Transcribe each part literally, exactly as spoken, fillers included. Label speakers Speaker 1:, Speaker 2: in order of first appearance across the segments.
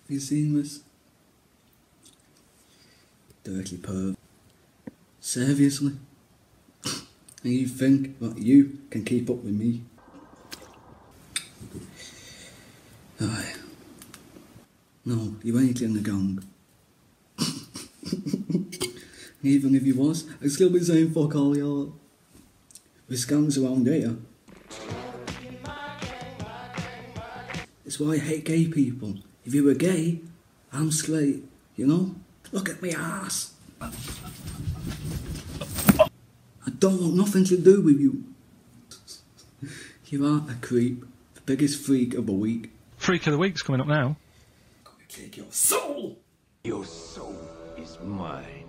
Speaker 1: you seen this? Dirty perv. Seriously? And you think that you can keep up with me? Aye. No, you ain't in the gang. Even if you was, I'd still be saying fuck all y'all. There's gangs around here. It's why I hate gay people. If you were gay, I'm straight, you know? Look at me ass. I don't want nothing to do with you. You are a creep. The biggest freak of the week.
Speaker 2: Freak of the week's coming up now.
Speaker 1: I'm gonna take your soul!
Speaker 3: Your soul is mine.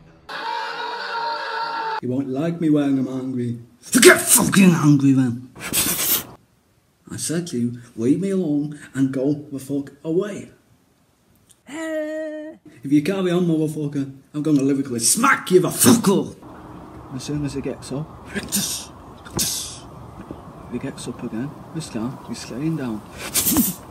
Speaker 1: You won't like me when I'm angry. So get fucking angry then. I said to you, leave me alone and go the fuck away. If you carry on, motherfucker, I'm gonna lyrically smack you the fuck up. As soon as it gets up, if it gets up again, this time, you're staying down.